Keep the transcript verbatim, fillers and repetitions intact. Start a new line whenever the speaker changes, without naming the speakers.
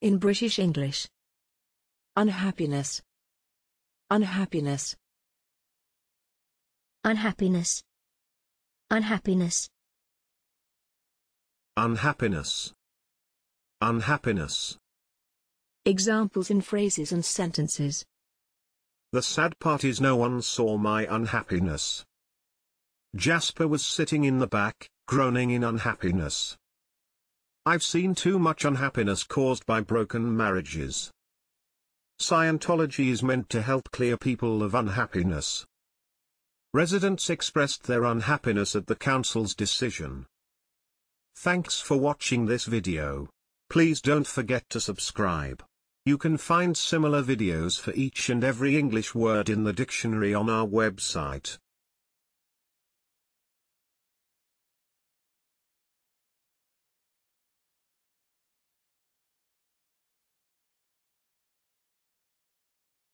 In British English. Unhappiness. Unhappiness.
Unhappiness. Unhappiness.
Unhappiness. Unhappiness.
Examples in phrases and sentences.
The sad part is no one saw my unhappiness. Jasper was sitting in the back, groaning in unhappiness. I've seen too much unhappiness caused by broken marriages. Scientology is meant to help clear people of unhappiness. Residents expressed their unhappiness at the council's decision. Thanks for watching this video. Please don't forget to subscribe. You can find similar videos for each and every English word in the dictionary on our website.